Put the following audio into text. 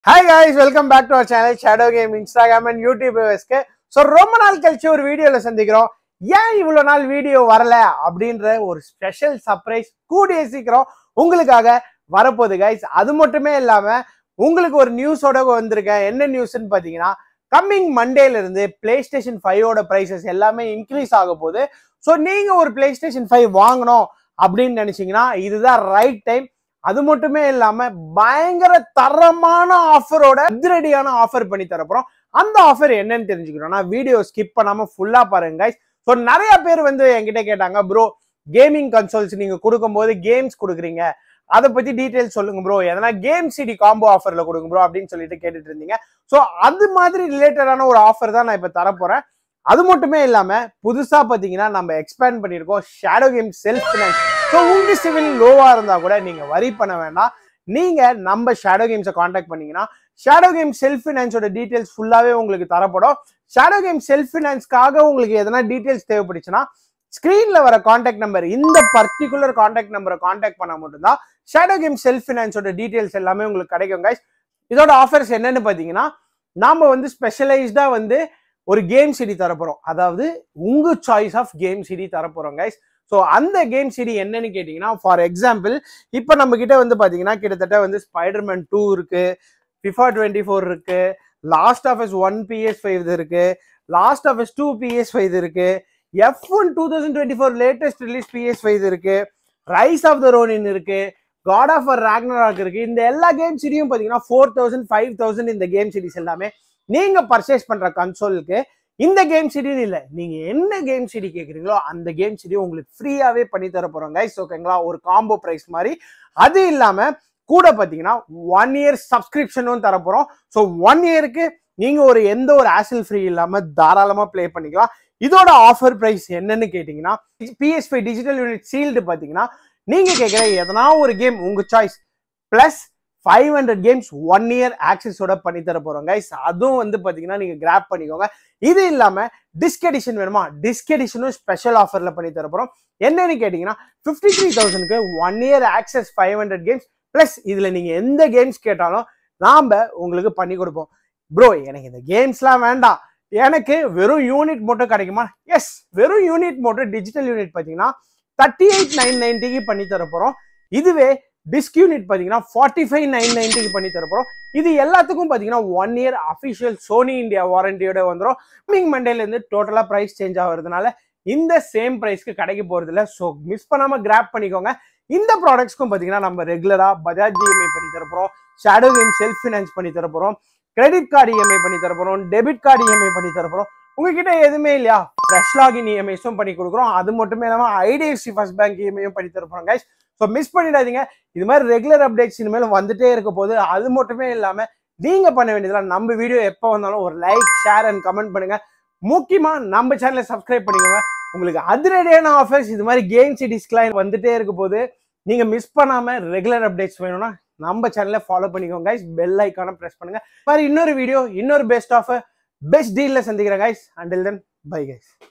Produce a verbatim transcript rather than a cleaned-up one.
Hi guys, welcome back to our channel Shadow Game Instagram and YouTube க்கு so ரொம்ப நாள் கழிச்சு ஒரு வீடியோல சந்திக்கிறோம். ஏன் இவ்வளவு நாள் வீடியோ வரல அப்படின்ற ஒரு ஸ்பெஷல் சர்ப்ரைஸ் கூடிய சீக்கிரம் உங்களுக்காக வரப்போகுது guys. அது மட்டுமே இல்லாம உங்களுக்கு ஒரு நியூஸோட வந்திருக்கேன். என்ன நியூஸ்னு பாத்தீங்கன்னா கம்மிங் மண்டேல இருந்து PlayStation five ஓட பிரைசஸ் எல்லாமே இன்க்ரீஸ் ஆக போகுது. சோ நீங்க ஒரு PlayStation five வாங்கணும் அப்படின்னு நினைச்சீங்கன்னா இதுதான் ரைட் டைம். அது மட்டுமே இல்லாம பயங்கர தரமான ஆஃபரோட அதிரடியான ஆஃபர் பண்ணி தரப்போறோம். அந்த ஆஃபர் என்னன்னு தெரிஞ்சுக்கணும்னா வீடியோ ஸ்கிப் பண்ணாம ஃபுல்லா பாருங்க guys. ஸோ நிறைய பேர் வந்து என்கிட்ட கேட்டாங்க, ப்ரோ கேமிங் கன்சோல்ஸ் நீங்க கொடுக்கும்போது கேம்ஸ் கொடுக்குறீங்க, அதை பத்தி டீடைல்ஸ் சொல்லுங்க ப்ரோ, எதனா கேம் சிடி காம்போ ஆஃபர்ல கொடுங்க ப்ரோ அப்படின்னு சொல்லிட்டு கேட்டுட்டு இருந்தீங்க. ஸோ அது மாதிரி ரிலேட்டடான ஒரு ஆஃபர் தான் நான் இப்ப தரப்போறேன். அது மட்டுமே இல்லாம புதுசா பாத்தீங்கன்னா நம்ம எக்ஸ்பேண்ட் பண்ணிருக்கோம் shadow game self finance. So உங்க சிவில் லோவா இருந்தா கூட நீங்க வரி பண்ண வேண்டாம். நீங்க நம்ம ஷேடோ கேம்ஸை காண்டாக்ட் பண்ணீங்கன்னா ஷேடோ கேம் செல்ஃப் ஃபினான்ஸோட டீடைல்ஸ் ஃபுல்லாவே உங்களுக்கு தரப்படும். ஷேடோ கேம் செல்ஃப் ஃபினான்ஸ்க்காக உங்களுக்கு எதனா டீடைல்ஸ் தேவைப்படுச்சுன்னா ஸ்கிரீன்ல வர காண்டாக்ட் நம்பர், இந்த பர்டிகுலர் காண்டாக்ட் நம்பரை காண்டாக்ட் பண்ண மட்டும்தான் ஷேடோ கேம் செல்ஃப் ஃபினான்ஸோட டீடைல்ஸ் எல்லாமே உங்களுக்கு கிடைக்கும் guys. இதோட ஆஃபர்ஸ் என்னன்னு பாத்தீங்கன்னா நாம வந்து ஸ்பெஷலைஸ்டா வந்து ஒரு கேம் சிடி தரப்போறோம். அதாவது உங்க சாய்ஸ் ஆஃப் கேம் சிடி தரப்போறோம் guys. ஸோ அந்த கேம் சிடி என்னன்னு கேட்டீங்கன்னா ஃபார் எக்ஸாம்பிள் இப்போ நம்ம கிட்ட வந்து பாத்தீங்கன்னா கிட்டத்தட்ட வந்து ஸ்பைடர்மேன் டூ இருக்கு, ஃபிஃபா டுவெண்ட்டி ஃபோர் இருக்கு, Last of Us one PS five இருக்கு, Last of Us two PS five இருக்கு, F one two thousand twenty four latest release PS five இருக்கு, ரைஸ் ஆஃப் த ரோனின் இருக்கு, God of Ragnarok இருக்கு. இந்த எல்லா game சிடியும் பாத்தீங்கன்னா ஃபோர் தௌசண்ட் ஃபைவ் தௌசண்ட் இந்த கேம் சிடிஸ் எல்லாமே நீங்க பர்ச்சேஸ் பண்ற கன்சோலுக்கு இந்த கேம் சிடின்னு இல்லை, நீங்க என்ன கேம் சிடி கேட்குறீங்களோ அந்த கேம் சிடி உங்களுக்கு ஃப்ரீயாவே பண்ணி தர போறோம் கைஸ். ஓகேங்களா, ஒரு காம்போ பிரைஸ் மாதிரி. அது இல்லாம கூட பாத்தீங்கன்னா ஒன் இயர் சப்ஸ்கிரிப்ஷனும் தர போறோம். ஸோ ஒன் இயருக்கு நீங்க ஒரு எந்த ஒரு ஆசில் ஃப்ரீ இல்லாம தாராளமா பிளே பண்ணிக்கலாம். இதோட ஆஃபர் பிரைஸ் என்னன்னு கேட்டீங்கன்னா PS five digital unit sealed பாத்தீங்கன்னா நீங்க கேட்கிற எதனா ஒரு கேம் உங்க choice plus five hundred games one year ஆக்சஸோட பண்ணி தர போறோம் கைஸ். அதுவும் வந்து பாத்தீங்கன்னா நீங்க கிராப் பண்ணிக்கோங்க. இது இல்லாம டிஸ்க் எடிஷன் வேணுமா, டிஸ்க் எடிஷனும் ஸ்பெஷல் ஆஃபர்ல பண்ணி தர போறோம். என்னன்னு கேட்டீங்கன்னா பிப்டி த்ரீ தௌசண்ட்க்கு one year access five hundred games plus இதுல நீங்க எந்த கேம்ஸ் கேட்டாலும் நாம உங்களுக்கு பண்ணி கொடுப்போம். ப்ரோ எனக்கு இந்த கேம்ஸ்லாம் வேண்டாம், எனக்கு வெறும் யூனிட் மட்டும் கிடைக்குமா? எஸ், வெறும் யூனிட் மட்டும் டிஜிட்டல் யூனிட் பாத்தீங்கன்னா தேர்ட்டி எயிட் நைன் நைன்டிக்கு பண்ணி தர போறோம். இதுவே டிஸ்க் யூனிட் பாத்தீங்கன்னா ஃபார்ட்டி ஃபைவ் நைன் நைன்டிக்கு பண்ணி தரப்போம். இது எல்லாத்துக்கும் பாத்தீங்கன்னா one year official Sony India வாரண்டியோட வந்துடும். கம்மிங் மண்டேல இருந்து டோட்டலா பிரைஸ் சேஞ்ச் ஆகுறதுனால இந்த சேம் பிரைஸ்க்கு கிடைக்க போறது இல்லை. ஸோ மிஸ் பண்ணாம கிராப் பண்ணிக்கோங்க. இந்த ப்ராடக்ட்ஸ்க்கும் பாத்தீங்கன்னா நம்ம ரெகுலரா பஜாஜ் இஎம்ஐ பண்ணி தரப்போம், ஷேடோ கேம் செல்ஃப் ஃபினான்ஸ் பண்ணி தரப்போம், கிரெடிட் கார்டு இஎம்ஐ பண்ணி தரப்போம், டெபிட் கார்டு இஎம்ஐ பண்ணி தரப்போம். உங்ககிட்ட எதுவுமே இல்லையா, ஃப்ரெஷ் லாகின் இஎம்ஐஸும் பண்ணி கொடுக்குறோம். அது மட்டுமே இல்லாம ஐடிஎஃப்சி ஃபர்ஸ்ட் பேங்க் இஎம்ஐயும் பண்ணி தரப்போம் கைஸ். ஸோ மிஸ் பண்ணிடாதீங்க. இது மாதிரி ரெகுலர் அப்டேட்ஸ் இனிமேல் வந்துட்டே இருக்க போது. அது மட்டுமே இல்லாம நீங்க பண்ண வேண்டியதுலாம் நம்ம வீடியோ எப்போ வந்தாலும் ஒரு லைக், ஷேர் அண்ட் கமெண்ட் பண்ணுங்க. முக்கியமா நம்ம சேனலை சப்ஸ்கிரைப் பண்ணிக்கோங்க. உங்களுக்கு அதிரடியான ஆஃபர்ஸ் இது மாதிரி கேம் சிடிஸ்க்குலாம் வந்துட்டே இருக்க போது. நீங்க மிஸ் பண்ணாம ரெகுலர் அப்டேட்ஸ் வேணும்னா நம்ம சேனலை ஃபாலோ பண்ணிக்கோங்க கைஸ். பெல் ஐக்கான பிரஸ் பண்ணுங்க. மாதிரி இன்னொரு வீடியோ இன்னொரு பெஸ்ட் ஆஃபர் பெஸ்ட் டீல்ல சந்திக்கிறேன் guys. Until then bye guys.